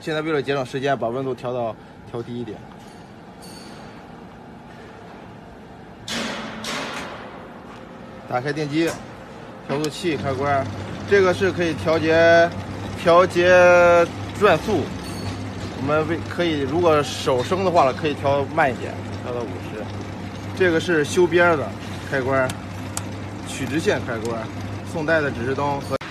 现在为了节省时间，把温度调低一点。打开电机，调速器开关，这个是可以调节转速。我们可以如果手生的话了，可以调慢一点，调到50。这个是修边的开关，取直线开关，送带的指示灯和。